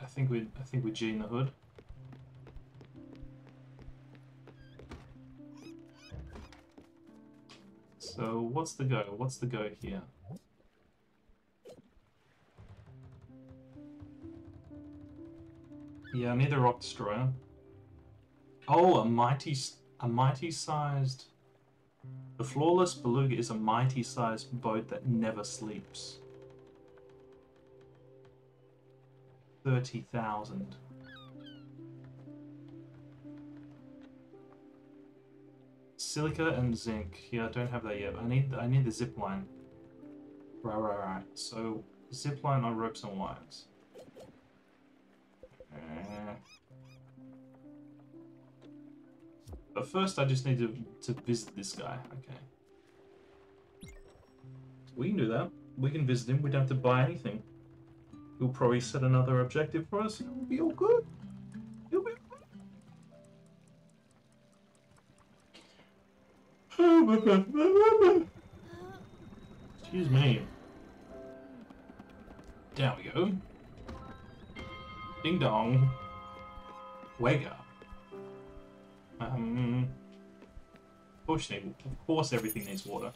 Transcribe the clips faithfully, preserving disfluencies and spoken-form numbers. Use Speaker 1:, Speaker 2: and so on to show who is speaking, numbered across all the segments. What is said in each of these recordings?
Speaker 1: I think we I think we G in the hood. So what's the go? What's the go here? Yeah, I need the rock destroyer. Oh, a mighty, a mighty-sized. The flawless beluga is a mighty-sized boat that never sleeps. Thirty thousand. Silica and zinc. Yeah, I don't have that yet. I need, I need the zip line. Right, right, right. So zip line on ropes and wires. Uh, but first, I just need to to visit this guy. Okay. We can do that. We can visit him. We don't have to buy anything. He'll probably set another objective for us, and it'll be all good. It'll be all good. Excuse me. There we go. Ding dong. Wake up. Um. Of course, of course, everything needs water.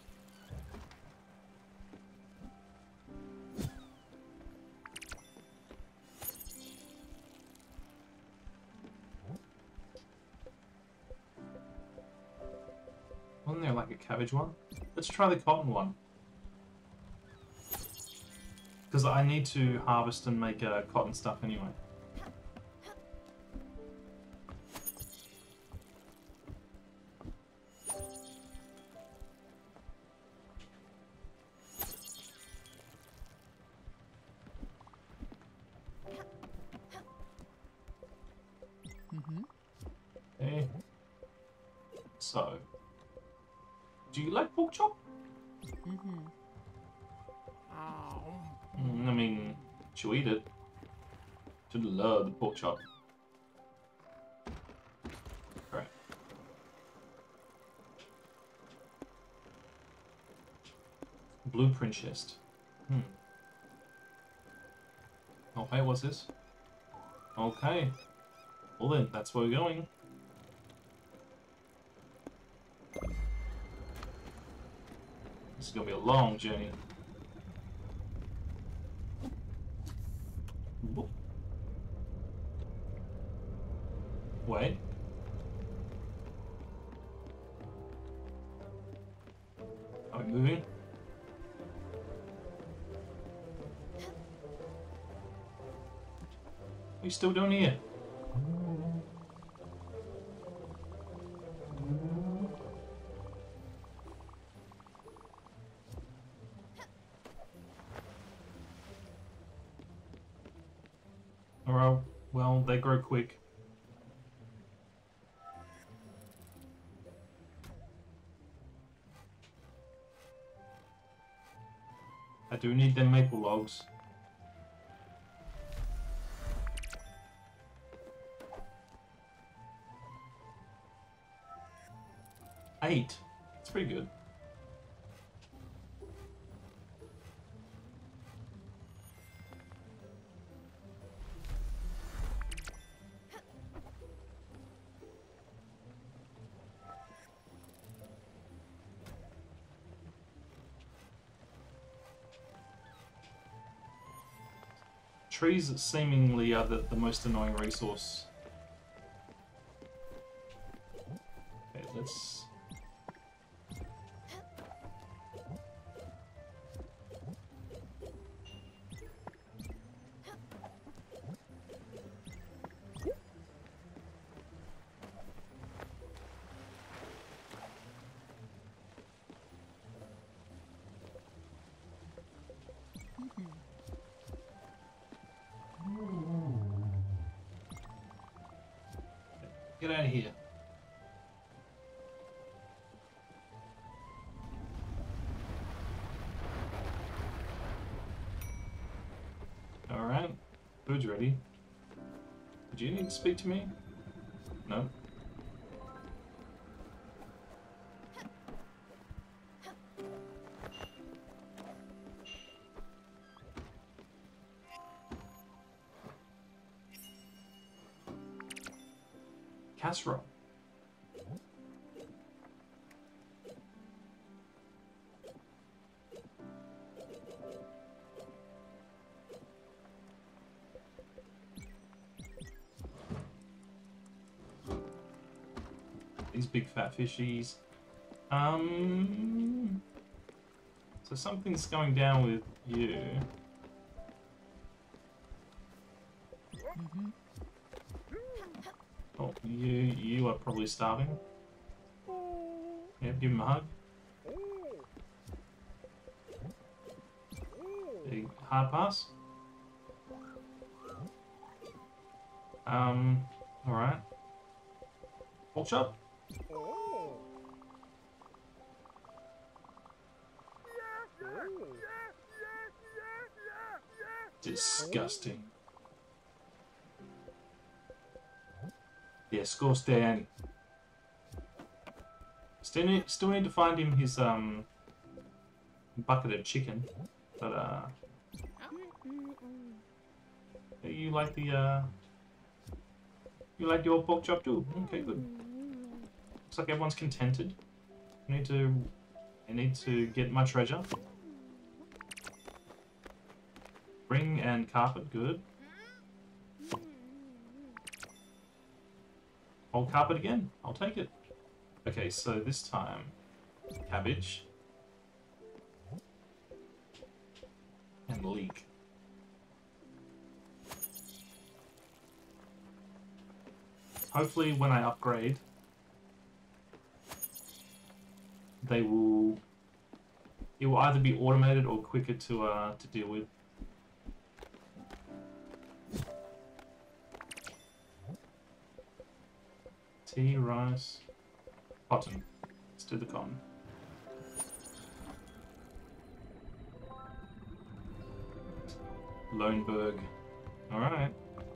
Speaker 1: Wasn't there like a cabbage one? Let's try the cotton one. Because I need to harvest and make uh, cotton stuff anyway.
Speaker 2: Mm-hmm.
Speaker 1: Okay. So, do you like pork chop?
Speaker 2: Mm-hmm. Oh.
Speaker 1: Mm, I mean, she'll eat it. She'll love the pork chop. Right. Blueprint chest. Hmm. Okay, what's this? Okay. Well then, that's where we're going. This is gonna be a long journey. Wait. Are we moving? What are you still doing here? Alright, well, they grow quick. I do need them maple logs. Eight. That's pretty good. Trees seemingly are the, the most annoying resource. Okay, let's... Get out of here. Alright. Food's ready. Do you need to speak to me? No? Casserole. These big fat fishies. Um, so something's going down with you.
Speaker 2: Mm-hmm.
Speaker 1: Oh, you you are probably starving. Yeah, give him a hug. Big hard pass. Um, all right. Pork chop. Disgusting. Yeah, scorched. Still need, still need to find him his um bucket of chicken, but uh, you like the uh, you like your pork chop too. Okay, good. Looks like everyone's contented. I need to, I need to get my treasure. Ring and carpet, good. Old carpet again. I'll take it. Okay, so this time, cabbage and leek. Hopefully, when I upgrade, they will. It will either be automated or quicker to uh to deal with. Tea, rice, cotton. Let's do the cotton. Loneberg. Alright.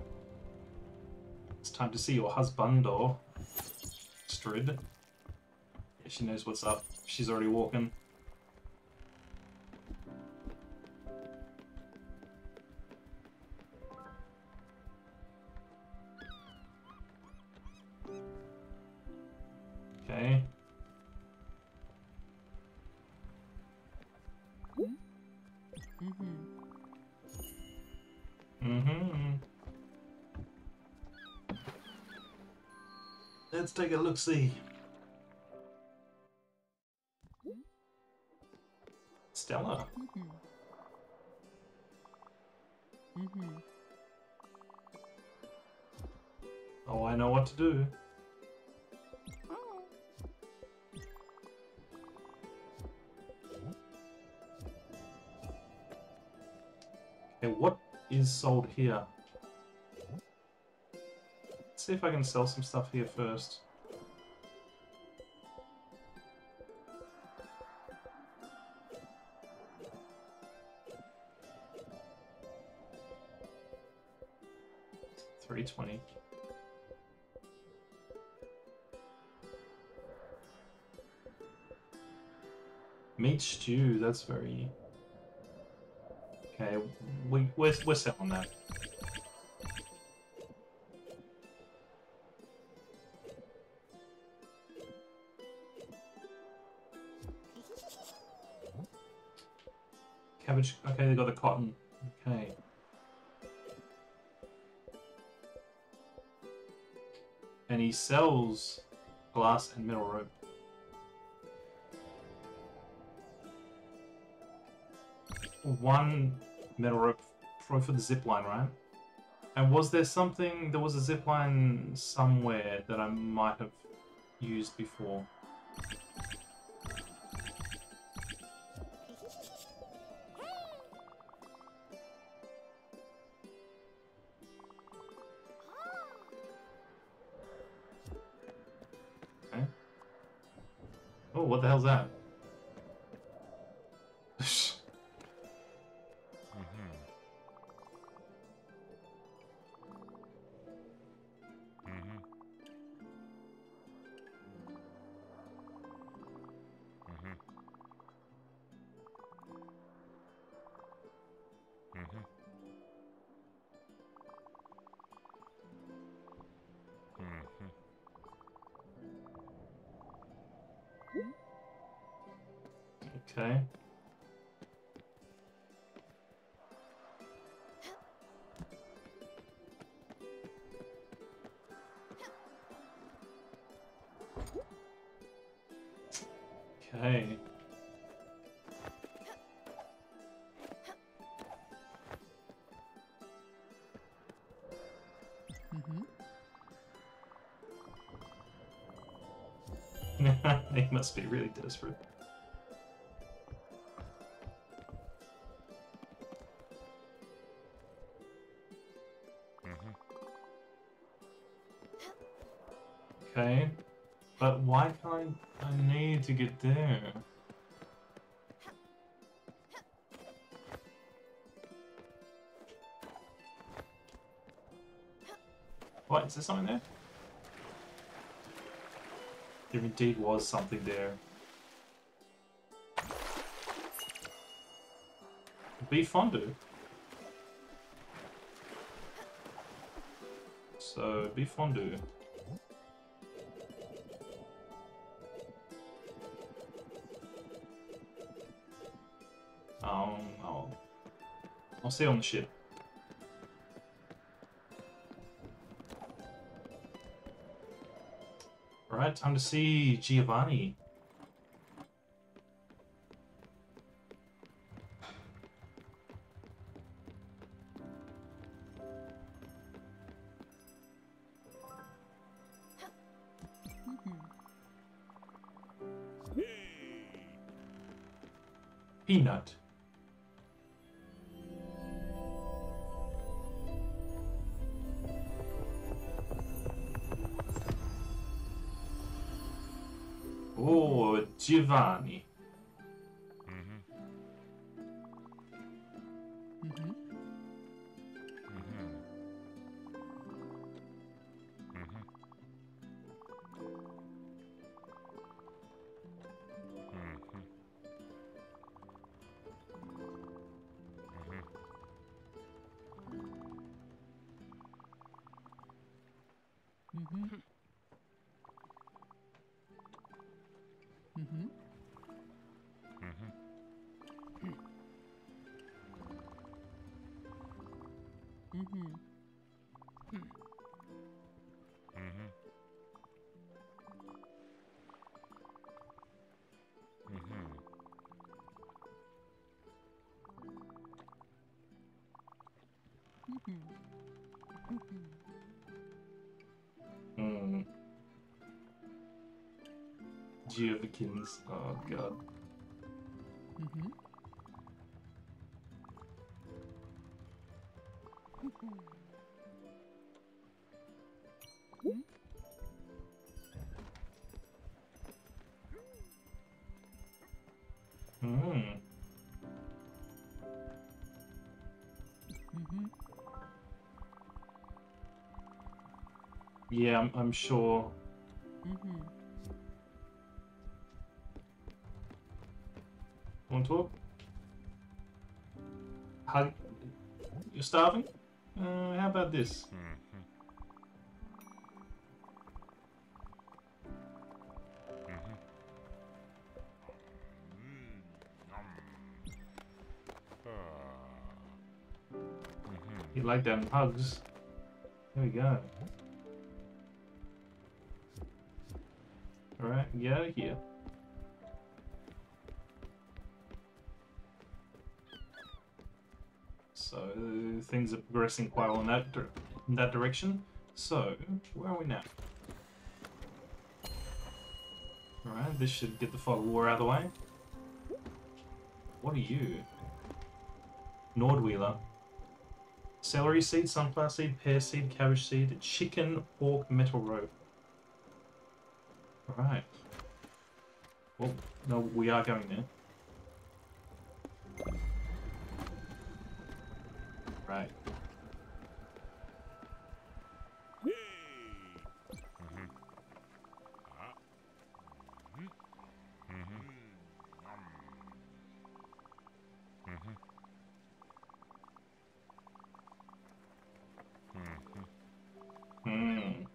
Speaker 1: It's time to see your husband or Strid. Yeah, she knows what's up. She's already walking. Okay.
Speaker 2: Mm-hmm.
Speaker 1: Mm-hmm. Let's take a look-see. Stella.
Speaker 2: Mm-hmm. Mm-hmm.
Speaker 1: Oh, I know what to do. Okay, what is sold here? Let's see if I can sell some stuff here first. three twenty. Meat stew, that's very... Okay, we, we're, we're set on that. Cabbage, okay, they got the cotton. Okay. And he sells glass and metal rope. One metal rope for, for the zip line, right? And was there something, there was a zip line somewhere that I might have used before. Okay. Oh, what the hell's that? Okay. Okay.
Speaker 2: Mm-hmm.
Speaker 1: He must be really desperate. Okay. But why can't I, I need to get there? What, is there something there? There indeed was something there. Beef fondue. So, beef fondue. Um, I'll, I'll see you on the ship. Alright, time to see Giovanni. Peanut. Oh, Giovanni.
Speaker 2: Mm-hmm. Mm-hmm. Mm-hmm.
Speaker 1: Hmm. Geovikins. Oh god.
Speaker 2: Mm-hmm.
Speaker 1: Hmm.
Speaker 2: Mm-hmm.
Speaker 1: Yeah, I'm, I'm sure.
Speaker 2: Mm-hmm.
Speaker 1: Want to talk? Hug? You're starving? Uh, how about this? You like them hugs? There we go. Alright, get out of here. So, things are progressing quite well in that, dir in that direction. So, where are we now? Alright, this should get the fog of war out of the way. What are you? Nordwheeler. Celery seed, sunflower seed, pear seed, cabbage seed, chicken, pork, metal rope. Alright. Well, no, we are going there. Right. Hmm.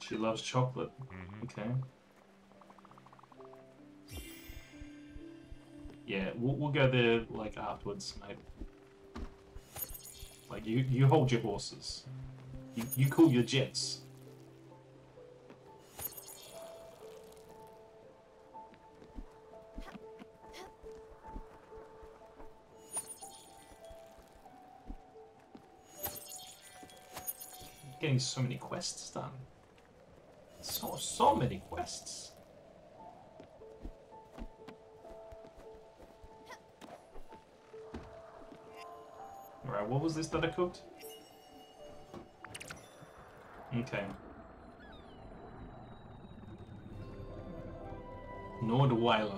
Speaker 1: She loves chocolate. Okay. Yeah, we'll, we'll go there, like, afterwards, mate. Like, you, you hold your horses. You, you cool your jets. Getting so many quests done. So, so many quests. Alright, what was this that I cooked? Okay. Nordweiler.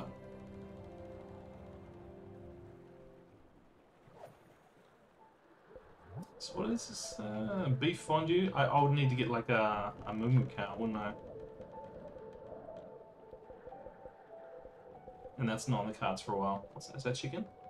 Speaker 1: So what is this? Uh, beef fondue? I, I would need to get like a, a moo cow, wouldn't I? And that's not on the cards for a while. What's that? Is that chicken?